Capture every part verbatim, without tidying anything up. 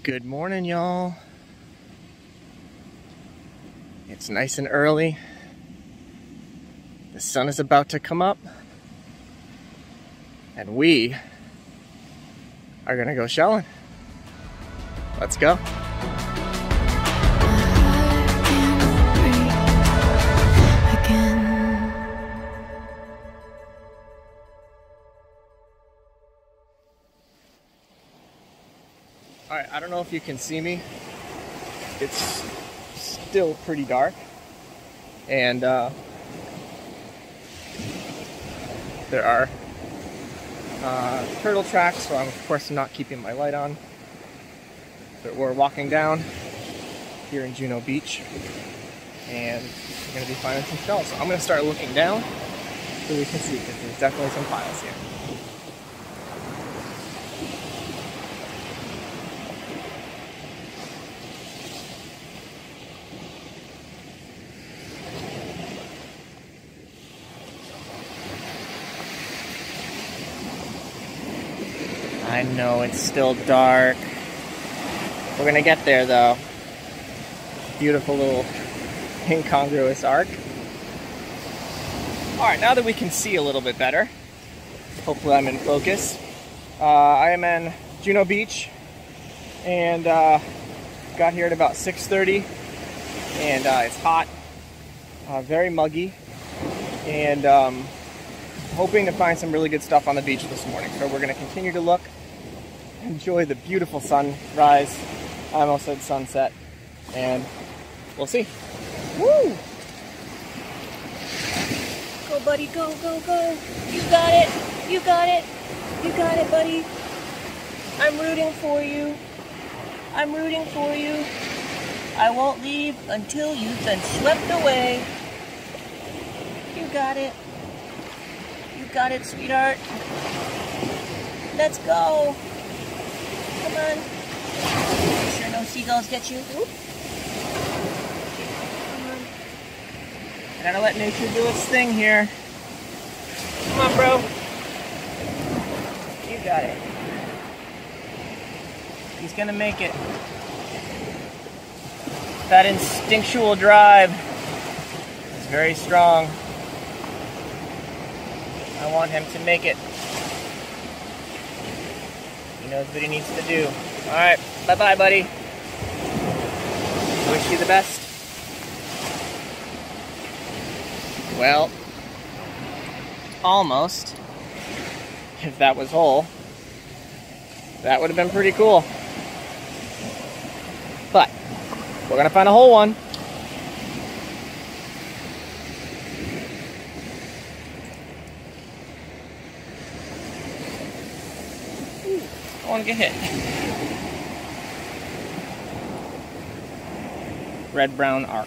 Good morning, y'all. It's nice and early. The sun is about to come up. And we are gonna go shelling. Let's go. All right, I don't know if you can see me. It's still pretty dark. And uh, there are uh, turtle tracks, so I'm of course not keeping my light on. But we're walking down here in Juno Beach, and we're gonna be finding some shells. So I'm gonna start looking down so we can see, because there's definitely some piles here. I know it's still dark. We're gonna get there though. Beautiful little incongruous arc. Alright, now that we can see a little bit better, hopefully I'm in focus. Uh, I am in Juno Beach, and uh, got here at about six thirty, and uh, it's hot, uh, very muggy, and um, hoping to find some really good stuff on the beach this morning. So we're gonna continue to look, enjoy the beautiful sunrise. I almost said sunset, and we'll see. Woo! Go, buddy, go, go, go. You got it. You got it. You got it, buddy. I'm rooting for you. I'm rooting for you. I won't leave until you've been swept away. You got it. You got it, sweetheart. Let's go. Come on. Make sure no seagulls get you. Oop. Come on. Gotta let nature do its thing here. Come on, bro. You got it. He's gonna make it. That instinctual drive is very strong. I want him to make it. He knows what he needs to do. Alright, bye-bye, buddy. Wish you the best. Well, almost. If that was whole, that would have been pretty cool. But we're gonna find a whole one. I want to get hit. Red-brown arc.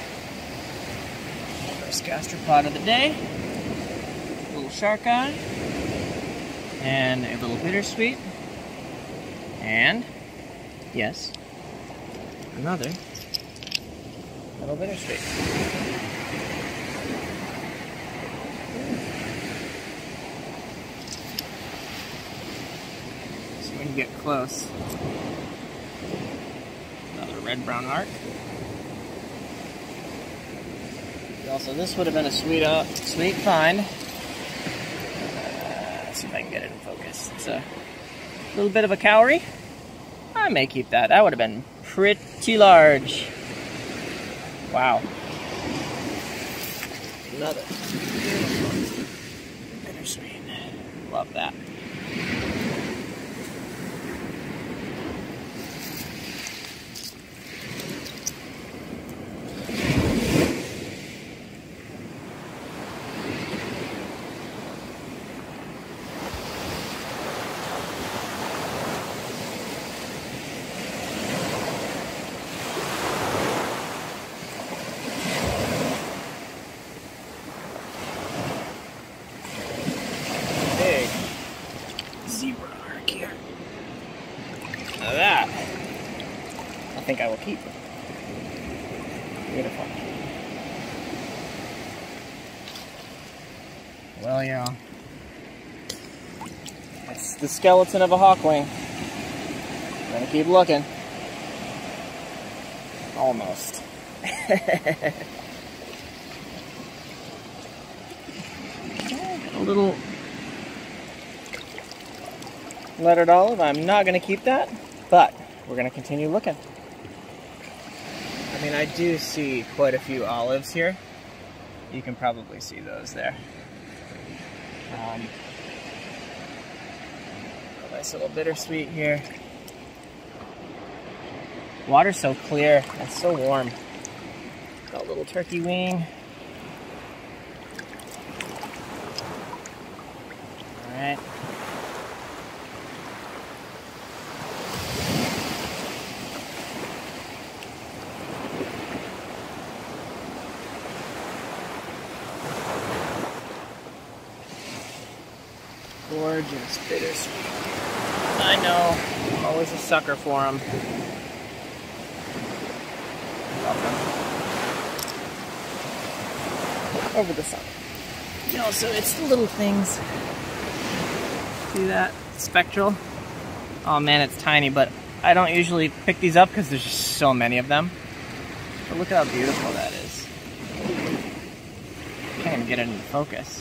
First gastropod of the day. A little shark eye. And a little bittersweet. And, yes, another little bittersweet. When you get close, another red-brown arc. Also, this would have been a sweet, uh, sweet find. Uh, let's see if I can get it in focus. It's a little bit of a cowrie. I may keep that. That would have been pretty large. Wow. Another beautiful bittersweet. Love that. Zebra arc here. Now that, I think I will keep. Beautiful. Well, yeah. It's the skeleton of a hawkwing. I'm gonna keep looking. Almost. A little lettered olive. I'm not going to keep that, but we're going to continue looking. I mean, I do see quite a few olives here. You can probably see those there. Um, a nice little bittersweet here. Water's so clear and so warm. Got a little turkey wing. All right. Gorgeous bittersweet. I know, I'm always a sucker for them. Over the sun. You know, so it's the little things. See that? Spectral. Oh man, it's tiny, but I don't usually pick these up because there's just so many of them. But look at how beautiful that is. Can't even get it into focus.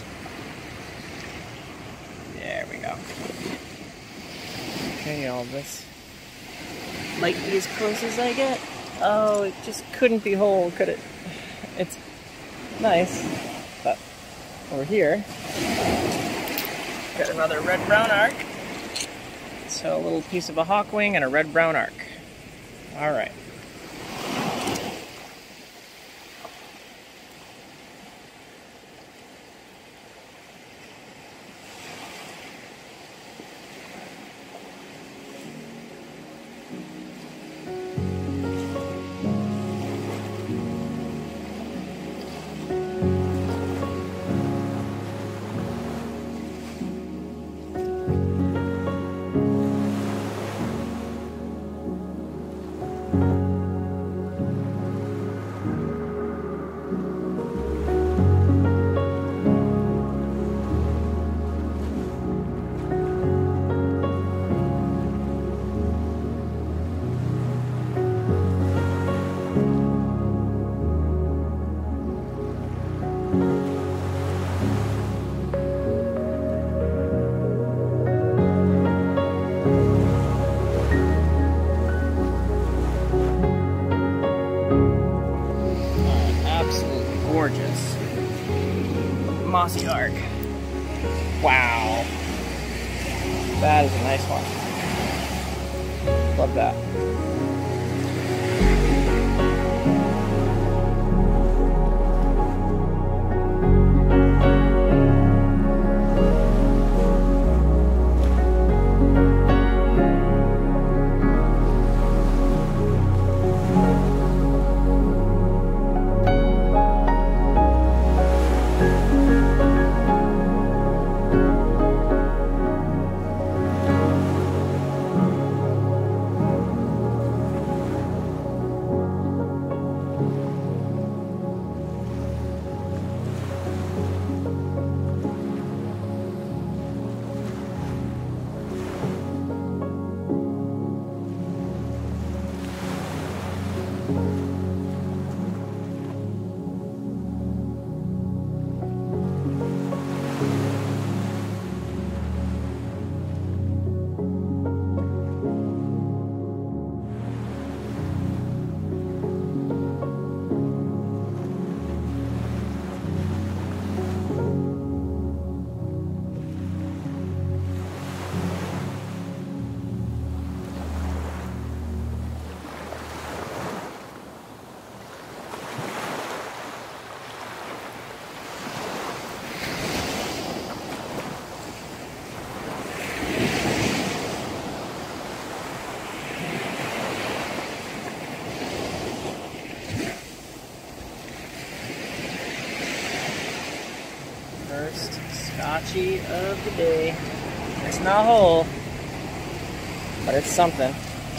There we go. Okay, all this. Might be as close as I get. Oh, it just couldn't be whole, could it? It's nice, but over here, got another red-brown arc. So a little piece of a hawk wing and a red-brown arc. All right. Gorgeous. Mossy arc. Wow. That is a nice one. Love that. First Scotchy of the day. It's not whole, but it's something.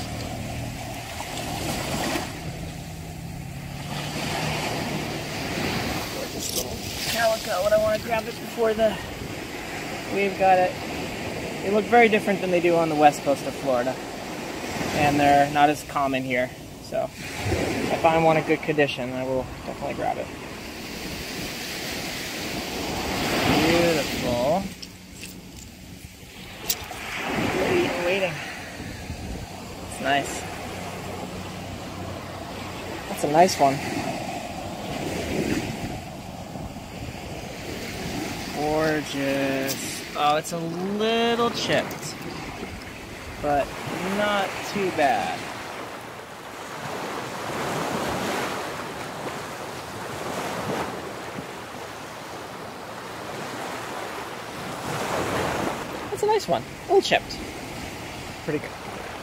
Gorgeous little calico. What I want to grab it before the we've got it. They look very different than they do on the west coast of Florida, and they're not as common here. So I find one in good condition, I will definitely grab it. Beautiful. Waiting, waiting. It's nice. That's a nice one. Gorgeous. Oh, it's a little chipped, but not too bad. It's a nice one. A little chipped. Pretty good.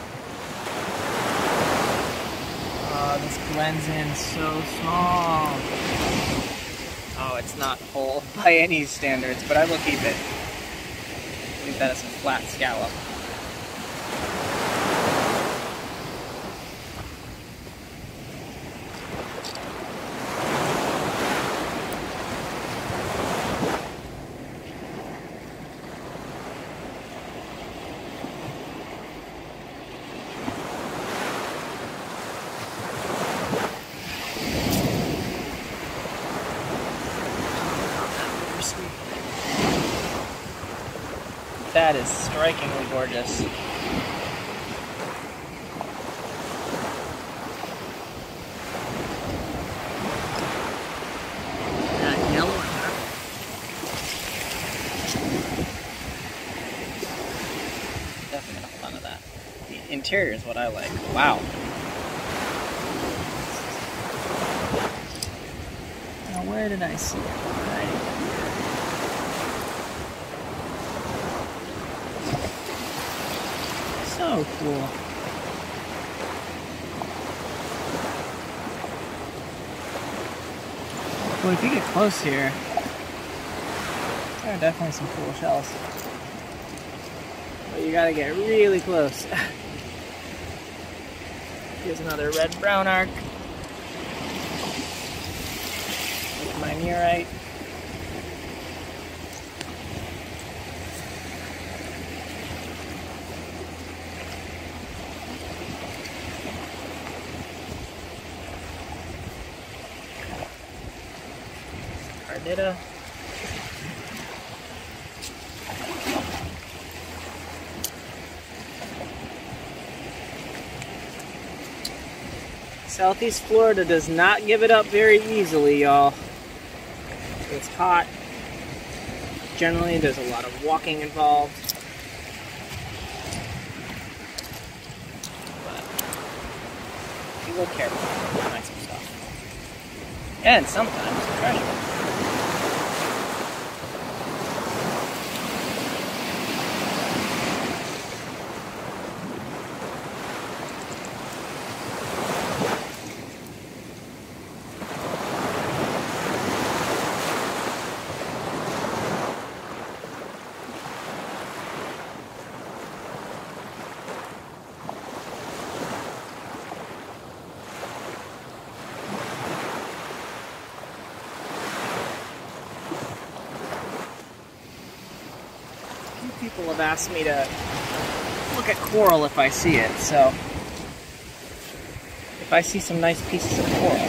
Oh, this blends in so small. Oh, it's not whole by any standards, but I will keep it. Leave that as a flat scallop. That is strikingly gorgeous. That yellow one. Definitely gonna hold on to that. The interior is what I like. Wow. Now where did I see it? Right. So cool. Well, if you get close here, there are definitely some cool shells. But you gotta get really close. Here's another red brown arc. With my nearite. Ardita. Southeast Florida does not give it up very easily, y'all. It's hot. Generally, there's a lot of walking involved. But be a little careful. Find some stuff. And sometimes treasure. People have asked me to look at coral if I see it, so if I see some nice pieces of coral,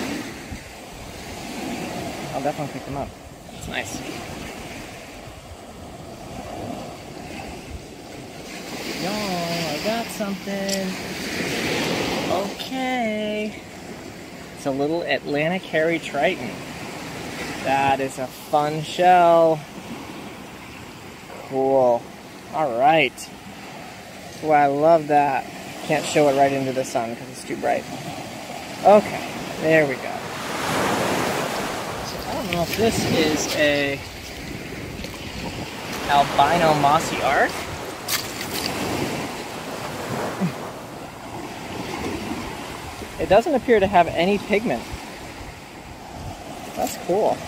I'll definitely pick them up. It's nice. Yo, I got something. Okay. It's a little Atlantic hairy triton. That is a fun shell. Cool. Alright. Oh, I love that. Can't show it right into the sun because it's too bright. Okay, there we go. So I don't know if this is a albino mossy arc. It doesn't appear to have any pigment. That's cool.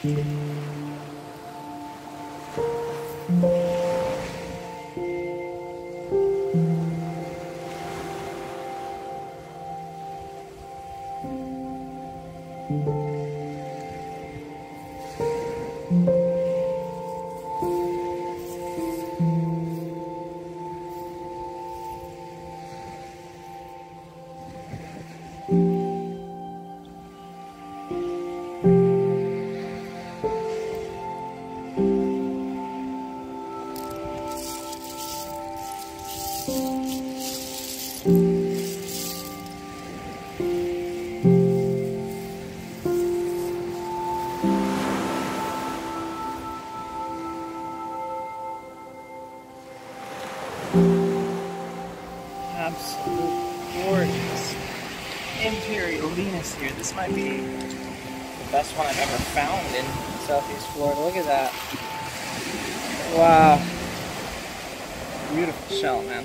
Absolutely gorgeous interior Venus here. This might be the best one I've ever found in Southeast Florida. Look at that. Wow. Beautiful shell, man.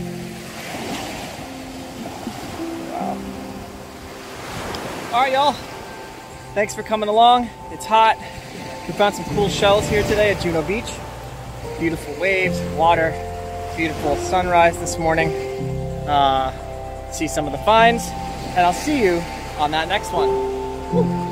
Wow. All right, y'all. Thanks for coming along. It's hot. We found some cool shells here today at Juno Beach. Beautiful waves, water, beautiful sunrise this morning. Uh, see some of the finds, and I'll see you on that next one. Woo.